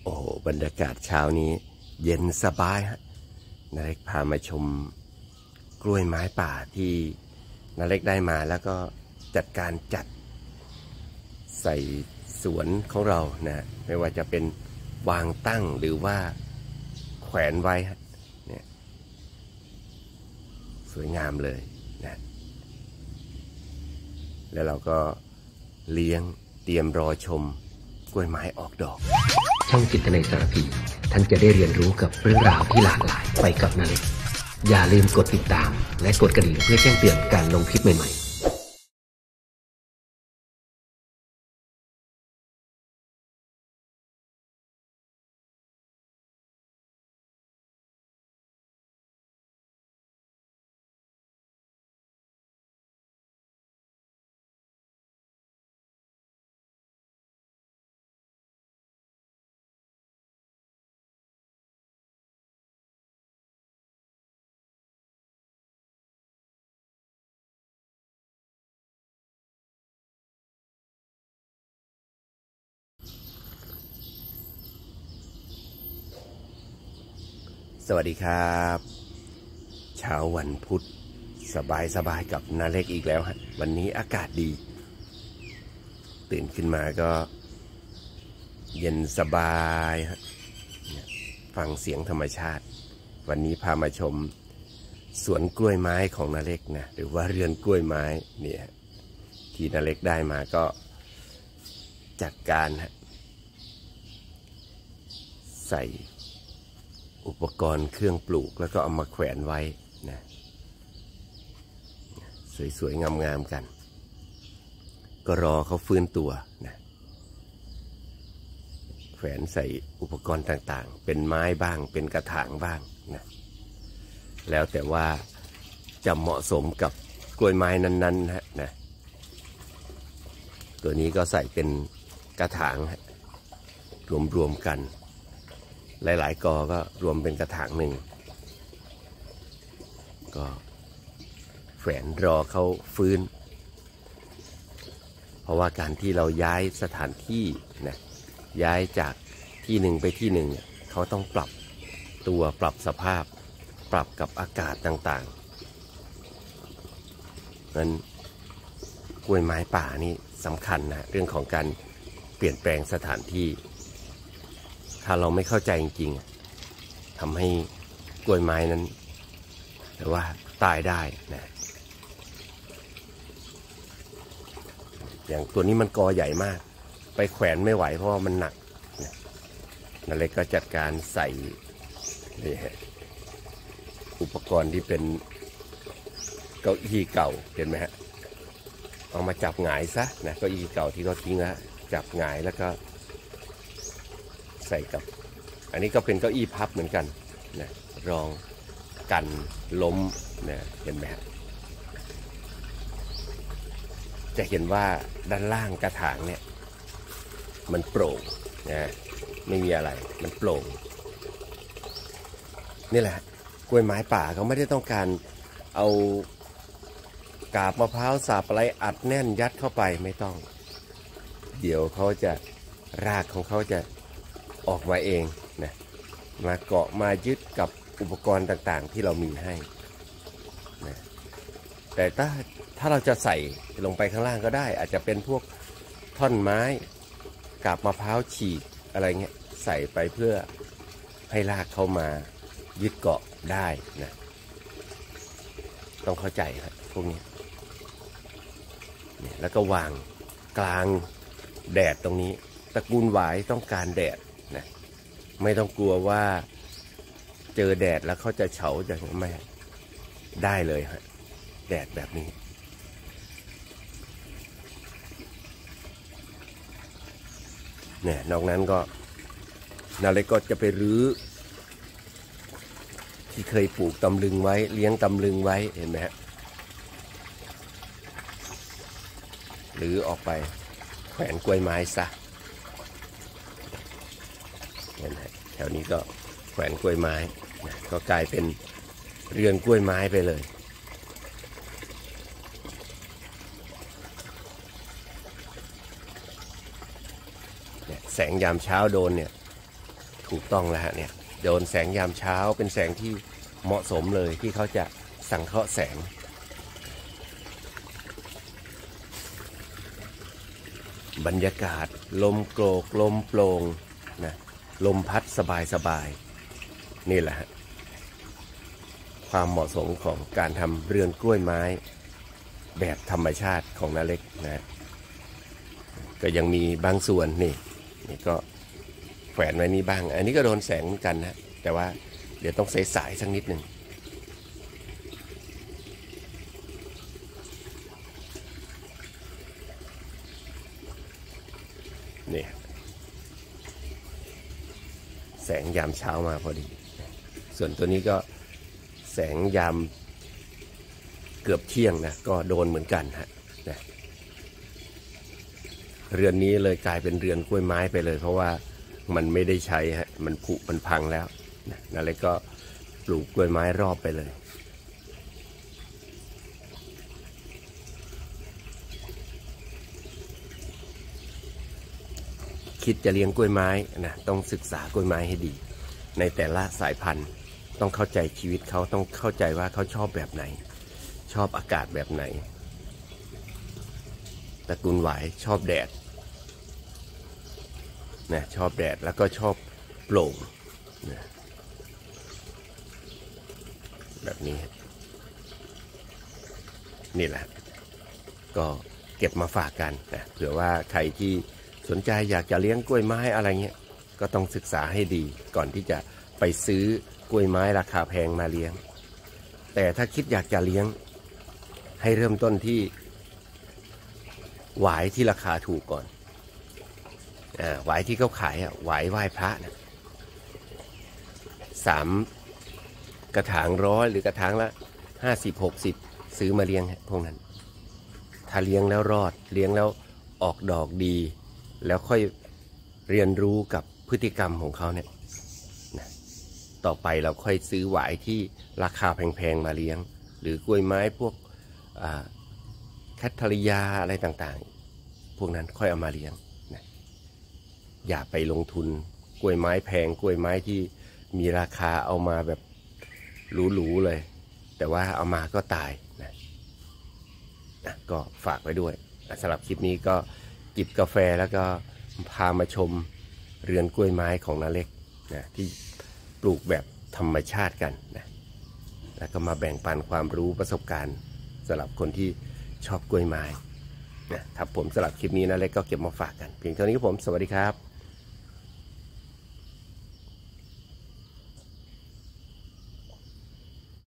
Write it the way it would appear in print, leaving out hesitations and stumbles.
โอ้โหบรรยากาศเช้านี้เย็นสบายฮะนาเล็กพามาชมกล้วยไม้ป่าที่นาเล็กได้มาแล้วก็จัดการจัดใส่สวนของเรานะไม่ว่าจะเป็นวางตั้งหรือว่าแขวนไว้เนี่ยสวยงามเลยนะแล้วเราก็เลี้ยงเตรียมรอชมกล้วยไม้ออกดอกช่องจิตในสารพีท่านจะได้เรียนรู้กับเรื่องราวที่หลากหลายไปกับนาเล็กอย่าลืมกดติดตามและกดกระดิ่งเพื่อแจ้งเตือนการลงคลิปใหม่ๆสวัสดีครับเช้าวันพุธสบายกับนาเล็กอีกแล้วฮะวันนี้อากาศดีตื่นขึ้นมาก็เย็นสบายฮะฟังเสียงธรรมชาติวันนี้พามาชมสวนกล้วยไม้ของนาเล็กนะหรือว่าเรือนกล้วยไม้เนี่ยที่นาเล็กได้มาก็จัดการฮะใส่อุปกรณ์เครื่องปลูกแล้วก็เอามาแขวนไว้นะสวยๆงามๆกันก็รอเขาฟื้นตัวนะแขวนใส่อุปกรณ์ต่างๆเป็นไม้บ้างเป็นกระถางบ้างนะแล้วแต่ว่าจะเหมาะสมกับกล้วยไม้นั้นๆนะตัวนี้ก็ใส่เป็นกระถางรวมๆกันหลายๆกอก็รวมเป็นกระถางหนึ่งก็แขวนรอเขาฟื้นเพราะว่าการที่เราย้ายสถานที่นะย้ายจากที่หนึ่งไปที่หนึ่งเขาต้องปรับตัวปรับสภาพปรับกับอากาศต่างๆนั้นกล้วยไม้ป่านี่สำคัญนะเรื่องของการเปลี่ยนแปลงสถานที่ถ้าเราไม่เข้าใจจริงๆทำให้กล้วยไม้นั้นแต่ว่าตายได้นะอย่างตัวนี้มันกอใหญ่มากไปแขวนไม่ไหวเพราะว่ามันหนักนาเล็กก็จัดการใส่นี่อุปกรณ์ที่เป็นเก้าอี้เก่าเห็นไหมฮะเอามาจับหงายซะนะเก้าอี้เก่าที่เขาทิ้งแล้วจับหงายแล้วก็ใส่กับอันนี้ก็เป็นเก้าอี้พับเหมือนกันนะรองกันล้มนะเห็นไหมจะเห็นว่าด้านล่างกระถางเนี่ยมันโปร่งนะไม่มีอะไรมันโปร่งนี่แหละกล้วยไม้ป่าเขาไม่ได้ต้องการเอากาบมะพร้าวสาบอะไรอัดแน่นยัดเข้าไปไม่ต้องเดี๋ยวเขาจะรากของเขาจะออกมาเองนะมาเกาะมายึดกับอุปกรณ์ต่างๆที่เรามีให้นะแต่ถ้าเราจะใส่ลงไปข้างล่างก็ได้อาจจะเป็นพวกท่อนไม้กาบมะพร้าวฉีกอะไรเงี้ยใส่ไปเพื่อให้รากเข้ามายึดเกาะได้นะต้องเข้าใจครับพวกนี้แล้วก็วางกลางแดดตรงนี้ตระกูลหวายต้องการแดดนะไม่ต้องกลัวว่าเจอแดดแล้วเขาจะเฉาจะไม่ได้เลยฮะแดดแบบนี้เนี่ยนอกนั้นก็นาเล็กก็จะไปรื้อที่เคยปลูกตำลึงไว้เลี้ยงตำลึงไว้เห็นไหมฮะหรือออกไปแขวนกล้วยไม้ซะแถวนี้ก็แขวนกล้วยไม้ก็กลายเป็นเรือนกล้วยไม้ไปเลยแสงยามเช้าโดนเนี่ยถูกต้องแล้วฮะเนี่ยโดนแสงยามเช้าเป็นแสงที่เหมาะสมเลยที่เขาจะสังเคราะห์แสงบรรยากาศลมโกรกลมโปร่งนะลมพัดสบายนี่แหละฮะความเหมาะสมของการทำเรือนกล้วยไม้แบบธรรมชาติของน้าเล็กนะก็ยังมีบางส่วนนี่ก็แขวนไว้นี่บ้างอันนี้ก็โดนแสงเหมือนกันนะแต่ว่าเดี๋ยวต้องสายสักนิดหนึ่งนี่แสงยามเช้ามาพอดีส่วนตัวนี้ก็แสงยามเกือบเที่ยงนะก็โดนเหมือนกันฮะนะเรือนนี้เลยกลายเป็นเรือนกล้วยไม้ไปเลยเพราะว่ามันไม่ได้ใช้ฮะมันผุมันพังแล้วนะเลยก็ปลูกกล้วยไม้รอบไปเลยคิดจะเลี้ยงกล้วยไม้นะต้องศึกษากล้วยไม้ให้ดีในแต่ละสายพันธุ์ต้องเข้าใจชีวิตเขาต้องเข้าใจว่าเขาชอบแบบไหนชอบอากาศแบบไหนตระกูลหวายชอบแดดนะชอบแดดแล้วก็ชอบโปร่งนะแบบนี้นี่แหละก็เก็บมาฝากกันนะเผื่อว่าใครที่สนใจอยากจะเลี้ยงกล้วยไม้อะไรเงี้ยก็ต้องศึกษาให้ดีก่อนที่จะไปซื้อกล้วยไม้ราคาแพงมาเลี้ยงแต่ถ้าคิดอยากจะเลี้ยงให้เริ่มต้นที่หวายที่ราคาถูกก่อนหวายที่เขาขายหวายไหว้พระนะ3 กระถาง100หรือกระถางละ50-60ซื้อมาเลี้ยงพวกนั้นถ้าเลี้ยงแล้วรอดเลี้ยงแล้วออกดอกดีแล้วค่อยเรียนรู้กับพฤติกรรมของเขาเนี่ยนะต่อไปเราค่อยซื้อหวายที่ราคาแพงๆมาเลี้ยงหรือกล้วยไม้พวกแคทเธอรียาอะไรต่างๆพวกนั้นค่อยเอามาเลี้ยงนะอย่าไปลงทุนกล้วยไม้แพงกล้วยไม้ที่มีราคาเอามาแบบหรูๆเลยแต่ว่าเอามาก็ตายนะก็ฝากไว้ด้วยสำหรับคลิปนี้ก็จิบกาแฟแล้วก็พามาชมเรือนกล้วยไม้ของน้าเล็กนะที่ปลูกแบบธรรมชาติกันนะแล้วก็มาแบ่งปันความรู้ประสบการณ์สำหรับคนที่ชอบกล้วยไม้นะครับผมสำหรับคลิปนี้น้าเล็กก็เก็บมาฝากกันเพียงเท่านี้ครับผมสวัสดีครับ